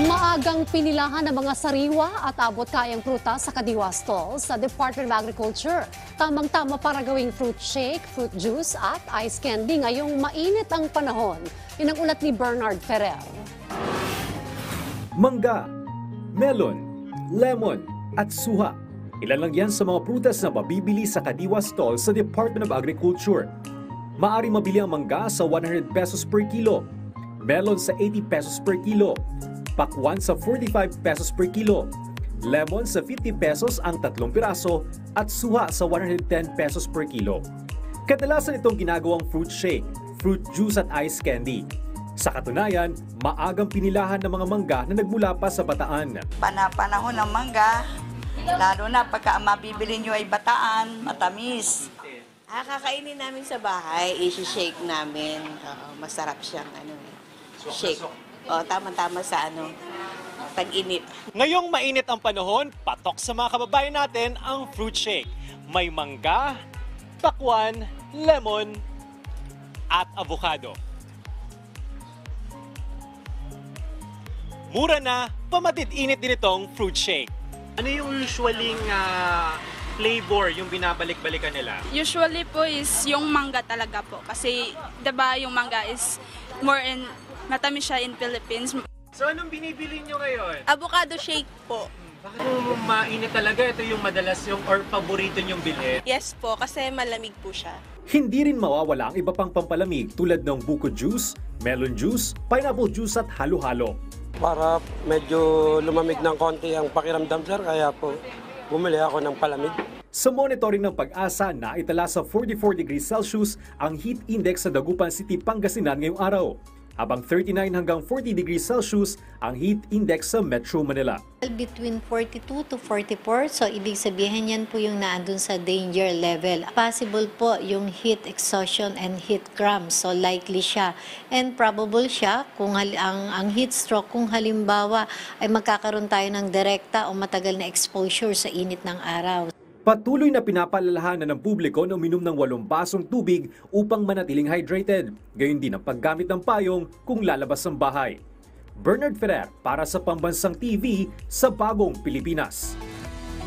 Maagang pinilahan ng mga sariwa at abot-kayang prutas sa Kadiwa Stall sa Department of Agriculture. Tamang-tama para gawing fruit shake, fruit juice at ice candy ngayong mainit ang panahon. Yan ang ulat ni Bernard Ferrer. Mangga, melon, lemon at suha. Ilan lang yan sa mga prutas na mabibili sa Kadiwa Stall sa Department of Agriculture. Maari mabili ang mangga sa 100 pesos per kilo, melon sa 80 pesos per kilo, pakwan sa 45 pesos per kilo, lemon sa 50 pesos ang 3 piraso at suha sa 110 pesos per kilo. Kadalasan itong ginagawang fruit shake, fruit juice at ice candy. Sa katunayan, maagang pinilahan ng mga mangga na nagmula pa sa Bataan. Panahon ng mangga, lalo na pagka mabibili nyo ay bataan, matamis. Kakainin namin sa bahay, isi-shake namin. Masarap siyang shake. Tama-tama sa tag-init. Ngayong mainit ang panahon, patok sa mga kababayan natin ang fruit shake. May mangga, pakwan, lemon, at avocado. Mura na, pamatid-init din itong fruit shake. Ano yung usually flavor yung binabalik-balikan nila? Usually po is yung mangga talaga po. Kasi, diba, yung mangga is more in matamis siya in Philippines. So anong binibili nyo ngayon? Avocado shake po. Bakit mainit talaga? Ito yung madalas yung or paborito nyong bilhin? Yes po, kasi malamig po siya. Hindi rin mawawala ang iba pang pampalamig tulad ng buko juice, melon juice, pineapple juice at halo-halo. Para medyo lumamig ng konti ang pakiramdam, sir, kaya po bumili ako ng palamig. Sa monitoring ng Pag-asa, naitala sa 44 degrees Celsius ang heat index sa Dagupan City, Pangasinan ngayong araw, habang 39 hanggang 40 degrees Celsius ang heat index sa Metro Manila. Between 42 to 44, so ibig sabihin yan po yung naandun sa danger level. Possible po yung heat exhaustion and heat cramps, so likely siya. And probable siya kung ang heat stroke kung halimbawa ay magkakaroon tayo ng direkta o matagal na exposure sa init ng araw. Patuloy na pinapaalalahanan ng publiko na uminom ng 8 basong tubig upang manatiling hydrated. Gayon din ang paggamit ng payong kung lalabas ng bahay. Bernard Ferrer para sa Pambansang TV sa Bagong Pilipinas.